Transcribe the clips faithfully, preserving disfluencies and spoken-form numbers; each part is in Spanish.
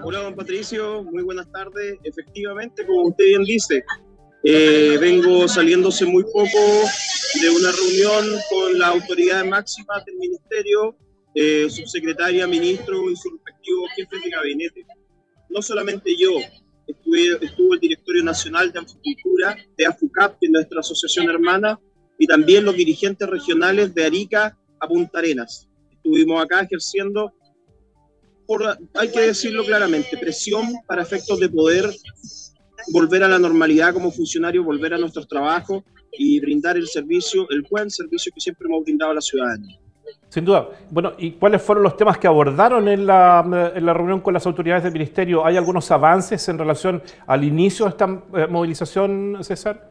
Hola, don Patricio, muy buenas tardes. Efectivamente, como usted bien dice, eh, vengo saliéndose muy poco de una reunión con las autoridades máximas del ministerio, eh, subsecretaria, ministro y sus respectivos jefes de gabinete. No solamente yo, estuve, estuvo el Directorio Nacional de Agricultura, de AFUCAP, que es nuestra asociación hermana, y también los dirigentes regionales de Arica a Punta Arenas. Estuvimos acá ejerciendo, por, hay que decirlo claramente, presión para efectos de poder volver a la normalidad como funcionarios, volver a nuestros trabajos y brindar el servicio, el buen servicio que siempre hemos brindado a la ciudadanía. Sin duda. Bueno, ¿y cuáles fueron los temas que abordaron en la, en la reunión con las autoridades del Ministerio? ¿Hay algunos avances en relación al inicio de esta eh, movilización, César?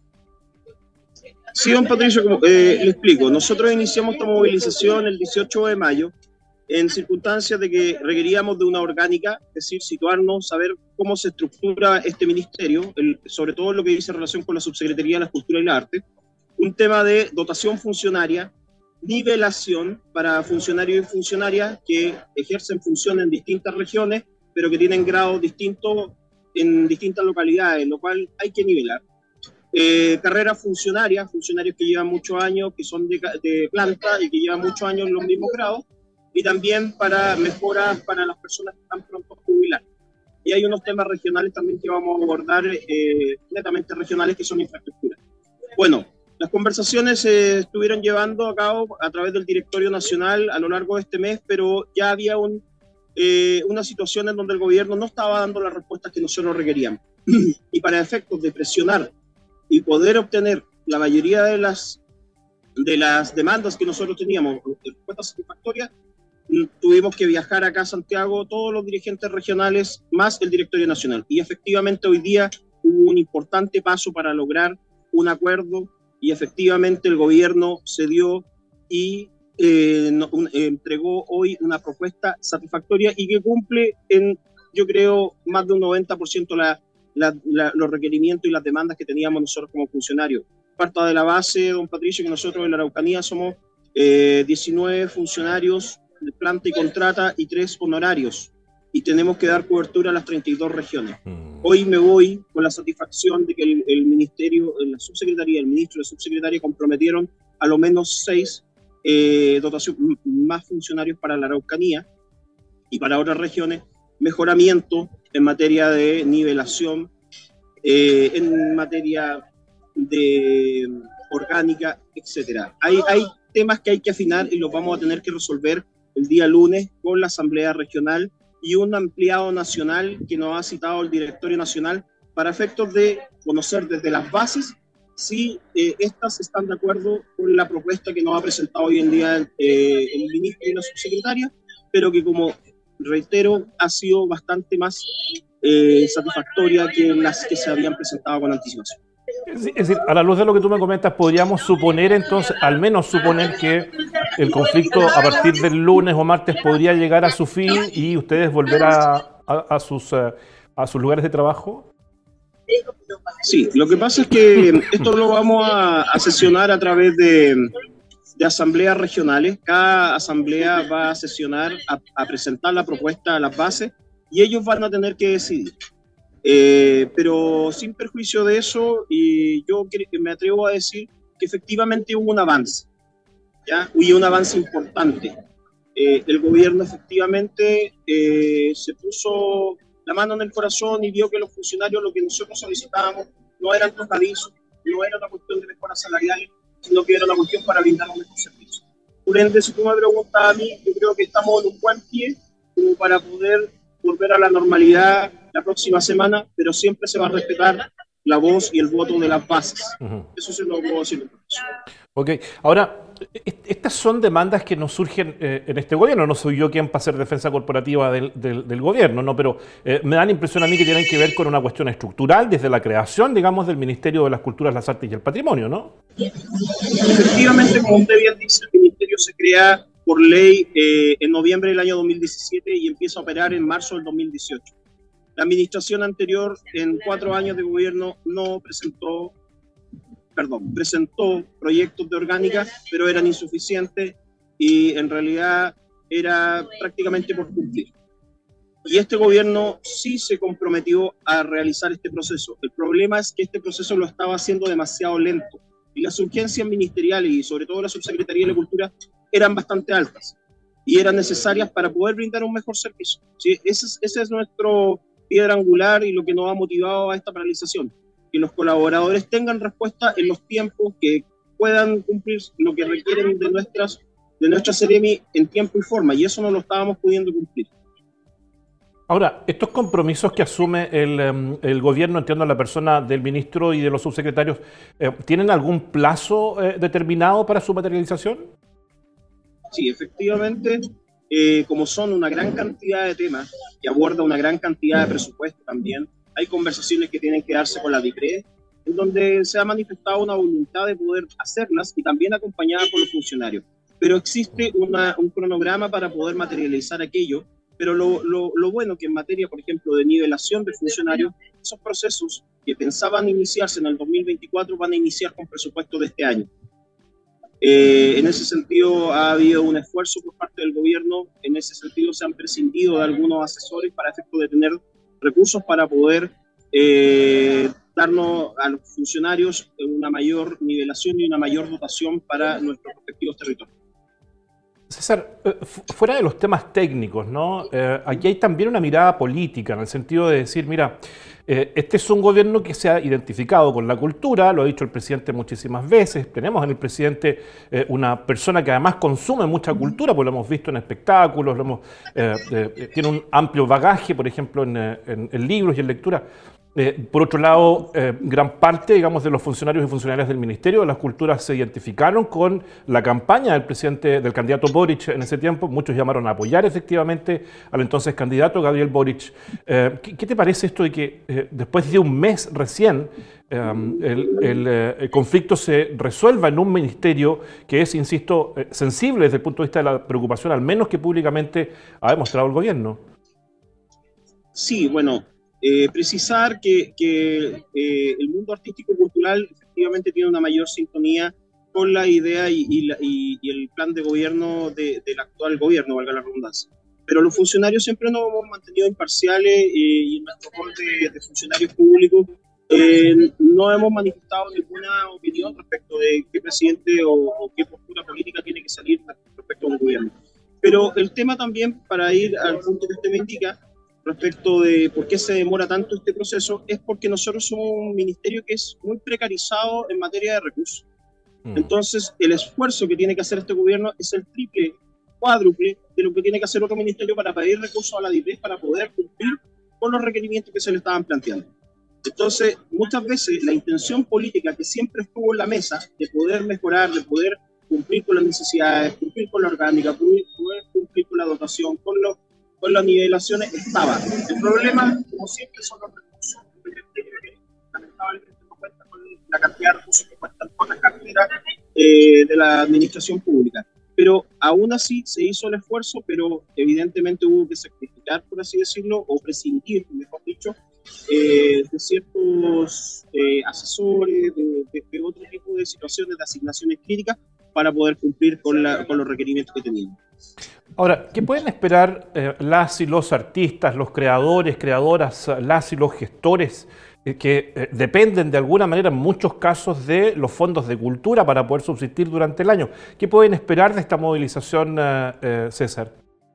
Sí, don Patricio, como, eh, le explico. Nosotros iniciamos esta movilización el dieciocho de mayo en circunstancias de que requeríamos de una orgánica, es decir, situarnos, saber cómo se estructura este ministerio, el, sobre todo lo que dice en relación con la Subsecretaría de la Cultura y la Arte, un tema de dotación funcionaria, nivelación para funcionarios y funcionarias que ejercen función en distintas regiones, pero que tienen grados distintos en distintas localidades, lo cual hay que nivelar. Eh, carreras funcionarias, funcionarios que llevan muchos años, que son de, de planta y que llevan muchos años en los mismos grados, y también para mejoras para las personas que están pronto a jubilar. Y hay unos temas regionales también que vamos a abordar, eh, netamente regionales, que son infraestructura. Bueno, las conversaciones se estuvieron llevando a cabo a través del Directorio Nacional a lo largo de este mes, pero ya había un, eh, una situación en donde el gobierno no estaba dando las respuestas que nosotros requeríamos. Y para efectos de presionar y poder obtener la mayoría de las, de las demandas que nosotros teníamos, respuestas satisfactorias, tuvimos que viajar acá a Santiago, todos los dirigentes regionales, más el Directorio Nacional. Y efectivamente hoy día hubo un importante paso para lograr un acuerdo y efectivamente el gobierno cedió y eh, no, un, eh, entregó hoy una propuesta satisfactoria y que cumple en, yo creo, más de un noventa por ciento la, la, la, los requerimientos y las demandas que teníamos nosotros como funcionarios. Parta de la base, don Patricio, que nosotros en la Araucanía somos eh, diecinueve funcionarios de planta y contrata y tres honorarios, y tenemos que dar cobertura a las treinta y dos regiones. Mm. Hoy me voy con la satisfacción de que el, el ministerio, la subsecretaría, el ministro y la subsecretaria comprometieron a lo menos seis eh, dotación, más funcionarios para la Araucanía y para otras regiones, mejoramiento en materia de nivelación, eh, en materia de orgánica, etcétera. Hay, hay temas que hay que afinar y los vamos a tener que resolver el día lunes con la Asamblea Regional y un ampliado nacional que nos ha citado el Directorio Nacional para efectos de conocer desde las bases si eh, estas están de acuerdo con la propuesta que nos ha presentado hoy en día eh, el ministro y la subsecretaria, pero que, como reitero, ha sido bastante más eh, satisfactoria que las que se habían presentado con anticipación. Es decir, a la luz de lo que tú me comentas, podríamos suponer entonces, al menos suponer que el conflicto a partir del lunes o martes podría llegar a su fin y ustedes volver a, a, a, sus, a sus lugares de trabajo. Sí, lo que pasa es que esto lo vamos a, a sesionar a través de, de asambleas regionales. Cada asamblea va a sesionar, a, a presentar la propuesta a las bases y ellos van a tener que decidir. Eh, pero sin perjuicio de eso, y yo me atrevo a decir que efectivamente hubo un avance, ¿ya? Hubo un avance importante. Eh, el gobierno efectivamente eh, se puso la mano en el corazón y vio que los funcionarios, lo que nosotros solicitábamos, no eran tocadizos, no era una cuestión de mejoras salariales, sino que era una cuestión para brindar un mejor servicio. Por ende, si tú me preguntas a mí, yo creo que estamos en un buen pie como para poder volver a la normalidad la próxima semana, pero siempre se va a respetar la voz y el voto de las bases. Uh-huh. Eso se lo puedo decir. Ok, ahora, estas son demandas que nos surgen eh, en este gobierno. No soy yo quien para hacer defensa corporativa del, del, del gobierno, ¿no? Pero eh, me da la impresión a mí que tienen que ver con una cuestión estructural desde la creación, digamos, del Ministerio de las Culturas, las Artes y el Patrimonio, ¿no? Efectivamente, como usted bien dice, el Ministerio se crea por ley eh, en noviembre del año dos mil diecisiete y empieza a operar en marzo del dos mil dieciocho. La administración anterior, en cuatro años de gobierno, no presentó, perdón, presentó proyectos de orgánica, pero eran insuficientes y en realidad era prácticamente por cumplir. Y este gobierno sí se comprometió a realizar este proceso. El problema es que este proceso lo estaba haciendo demasiado lento y las urgencias ministeriales y sobre todo la Subsecretaría de Cultura eran bastante altas y eran necesarias para poder brindar un mejor servicio. ¿Sí? Ese es, ese es nuestro piedra angular y lo que nos ha motivado a esta paralización, que los colaboradores tengan respuesta en los tiempos, que puedan cumplir lo que requieren de nuestras de nuestra Seremi en tiempo y forma, y eso no lo estábamos pudiendo cumplir. Ahora, estos compromisos que asume el, el gobierno, entiendo la persona del ministro y de los subsecretarios, eh, ¿tienen algún plazo eh, determinado para su materialización? Sí, efectivamente, eh, como son una gran cantidad de temas y aborda una gran cantidad de presupuesto también, hay conversaciones que tienen que darse con la DICRE, en donde se ha manifestado una voluntad de poder hacerlas y también acompañada por los funcionarios. Pero existe una, un cronograma para poder materializar aquello, pero lo, lo, lo bueno que en materia, por ejemplo, de nivelación de funcionarios, esos procesos que pensaban iniciarse en el dos mil veinticuatro van a iniciar con presupuesto de este año. Eh, en ese sentido ha habido un esfuerzo por parte del gobierno, en ese sentido se han prescindido de algunos asesores para efecto de tener recursos para poder eh, darnos a los funcionarios una mayor nivelación y una mayor dotación para nuestros respectivos territorios. César, fuera de los temas técnicos, ¿no? Eh, aquí hay también una mirada política, en el sentido de decir, mira, eh, este es un gobierno que se ha identificado con la cultura, lo ha dicho el presidente muchísimas veces, tenemos en el presidente eh, una persona que además consume mucha cultura, pues lo hemos visto en espectáculos, lo hemos, eh, eh, tiene un amplio bagaje, por ejemplo, en, en, en libros y en lectura. Eh, por otro lado, eh, gran parte, digamos, de los funcionarios y funcionarias del Ministerio de las Culturas se identificaron con la campaña del presidente, del candidato Boric en ese tiempo. Muchos llamaron a apoyar efectivamente al entonces candidato Gabriel Boric. Eh, ¿qué, ¿Qué te parece esto de que eh, después de un mes recién eh, el, el, el conflicto se resuelva en un ministerio que es, insisto, eh, sensible desde el punto de vista de la preocupación, al menos que públicamente ha demostrado el gobierno? Sí, bueno. Eh, precisar que, que eh, el mundo artístico y cultural efectivamente tiene una mayor sintonía con la idea y, y, la, y, y el plan de gobierno de, del actual gobierno, valga la redundancia. Pero los funcionarios siempre nos hemos mantenido imparciales eh, y en nuestro rol de, de funcionarios públicos eh, no hemos manifestado ninguna opinión respecto de qué presidente o, o qué postura política tiene que salir respecto a un gobierno. Pero el tema también, para ir al punto que usted me indica, respecto de por qué se demora tanto este proceso, es porque nosotros somos un ministerio que es muy precarizado en materia de recursos. Mm. Entonces, el esfuerzo que tiene que hacer este gobierno es el triple, cuádruple de lo que tiene que hacer otro ministerio para pedir recursos a la DIPRES para poder cumplir con los requerimientos que se le estaban planteando. Entonces, muchas veces la intención política que siempre estuvo en la mesa de poder mejorar, de poder cumplir con las necesidades, cumplir con la orgánica, poder cumplir con la dotación, con los con las nivelaciones estaba. El problema, como siempre, son los recursos. Lamentablemente no cuenta con la cantidad de recursos que cuentan con la cartera eh, de la administración pública. Pero aún así se hizo el esfuerzo, pero evidentemente hubo que sacrificar, por así decirlo, o prescindir, mejor dicho, eh, de ciertos eh, asesores, de, de, de otro tipo de situaciones, de asignaciones críticas, para poder cumplir con, la, con los requerimientos que teníamos. Ahora, ¿qué pueden esperar eh, las y los artistas, los creadores, creadoras, las y los gestores eh, que eh, dependen de alguna manera en muchos casos de los fondos de cultura para poder subsistir durante el año? ¿Qué pueden esperar de esta movilización, eh, eh, César?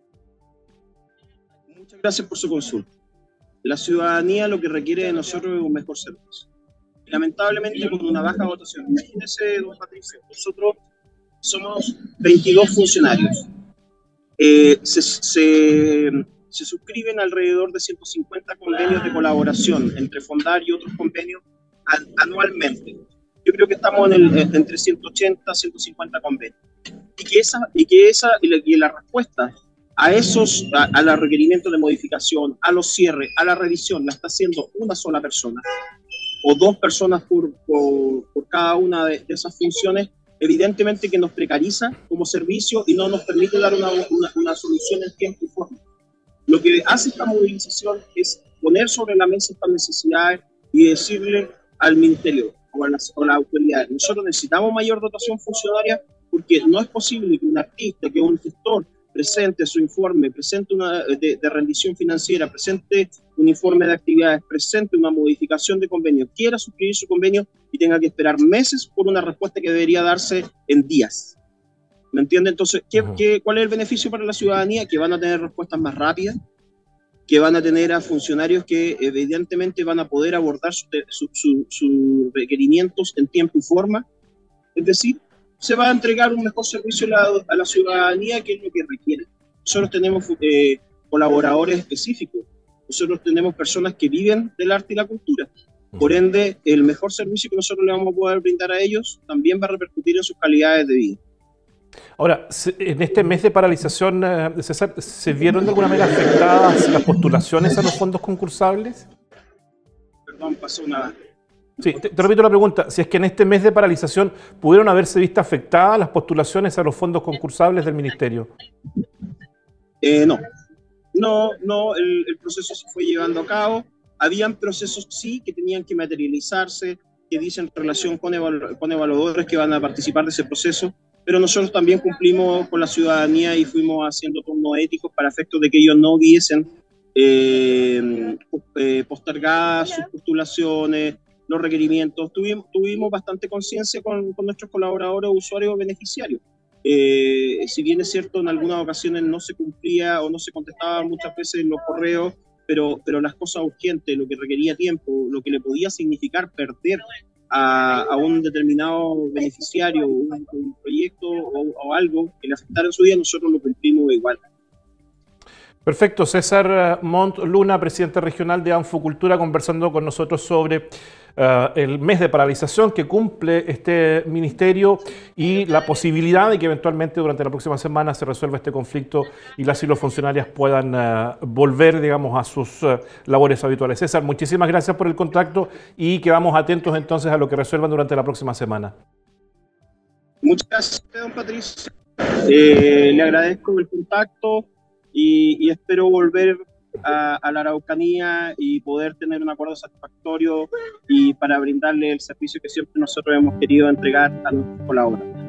Muchas gracias por su consulta. La ciudadanía lo que requiere de nosotros es un mejor servicio. Lamentablemente, con una baja votación. Imagínese, don Patricio, nosotros somos veintidós funcionarios. Eh, se, se, se suscriben alrededor de ciento cincuenta convenios de colaboración entre Fondar y otros convenios an, anualmente. Yo creo que estamos en el, entre ciento ochenta, ciento cincuenta convenios. Y que esa, y que esa y la, y la respuesta a esos, a, a los requerimientos de modificación, a los cierres, a la revisión, la está haciendo una sola persona o dos personas por, por, por cada una de, de esas funciones, evidentemente que nos precariza como servicio y no nos permite dar una, una, una solución en tiempo y forma. Lo que hace esta movilización es poner sobre la mesa estas necesidades y decirle al ministerio o a las, a las autoridades, nosotros necesitamos mayor dotación funcionaria porque no es posible que un artista, que un gestor, presente su informe, presente una de, de rendición financiera, presente un informe de actividades, presente una modificación de convenio, quiera suscribir su convenio y tenga que esperar meses por una respuesta que debería darse en días. ¿Me entiende? Entonces, ¿qué, qué, ¿cuál es el beneficio para la ciudadanía? Que van a tener respuestas más rápidas, que van a tener a funcionarios que evidentemente van a poder abordar sus su, su, su requerimientos en tiempo y forma. Es decir, se va a entregar un mejor servicio a la, a la ciudadanía, que es lo que requiere. Nosotros tenemos eh, colaboradores específicos, nosotros tenemos personas que viven del arte y la cultura. Por ende, el mejor servicio que nosotros le vamos a poder brindar a ellos también va a repercutir en sus calidades de vida. Ahora, en este mes de paralización, César, ¿se vieron de alguna manera afectadas las postulaciones a los fondos concursables? Perdón, pasó una... Sí, te, te repito la pregunta. Si es que en este mes de paralización pudieron haberse visto afectadas las postulaciones a los fondos concursables del Ministerio. Eh, no, no, no, el, el proceso se fue llevando a cabo. Habían procesos, sí, que tenían que materializarse, que dicen relación con, evalu con evaluadores que van a participar de ese proceso, pero nosotros también cumplimos con la ciudadanía y fuimos haciendo turnos éticos para efectos de que ellos no viesen eh, eh, postergadas sus postulaciones, los requerimientos. Tuvimos, tuvimos bastante conciencia con, con nuestros colaboradores, usuarios, beneficiarios. Eh, si bien es cierto, en algunas ocasiones no se cumplía o no se contestaba muchas veces en los correos, pero, pero las cosas urgentes, lo que requería tiempo, lo que le podía significar perder a, a un determinado beneficiario, un, un proyecto o, o algo que le afectara en su vida, nosotros lo cumplimos igual. Perfecto. César Montt Luna, presidente regional de Anfocultura, conversando con nosotros sobre uh, el mes de paralización que cumple este ministerio y la posibilidad de que eventualmente durante la próxima semana se resuelva este conflicto y las y los funcionarios puedan uh, volver, digamos, a sus uh, labores habituales. César, muchísimas gracias por el contacto y quedamos atentos entonces a lo que resuelvan durante la próxima semana. Muchas gracias, don Patricio. Eh, le agradezco el contacto. Y, y espero volver a, a la Araucanía y poder tener un acuerdo satisfactorio y para brindarle el servicio que siempre nosotros hemos querido entregar a nuestros colaboradores.